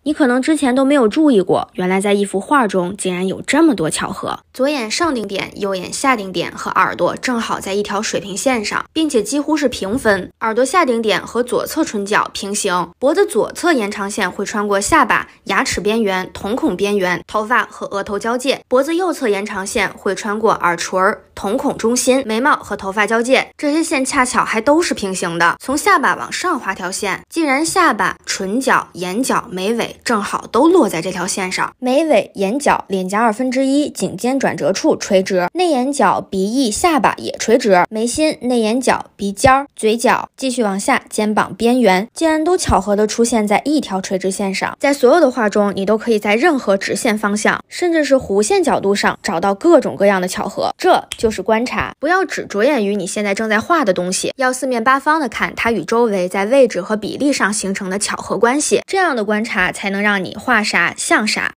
你可能之前都没有注意过，原来在一幅画中竟然有这么多巧合。左眼上顶点、右眼下顶点和耳朵正好在一条水平线上，并且几乎是平分。耳朵下顶点和左侧唇角平行，脖子左侧延长线会穿过下巴、牙齿边缘、瞳孔边缘、头发和额头交界；脖子右侧延长线会穿过耳垂、瞳孔中心、眉毛和头发交界。这些线恰巧还都是平行的。从下巴往上画条线，既然下巴、唇角、眼角、眉尾正好都落在这条线上，眉尾、眼角、脸颊1/2、颈肩转折处垂直，内眼角、鼻翼、下巴也垂直，眉心、内眼角、鼻尖、嘴角，继续往下，肩膀边缘，竟然都巧合的出现在一条垂直线上。在所有的画中，你都可以在任何直线方向，甚至是弧线角度上找到各种各样的巧合。这就是观察，不要只着眼于你现在正在画的东西，要四面八方的看它与周围在位置和比例上形成的巧合关系。这样的观察才能让你画啥像啥。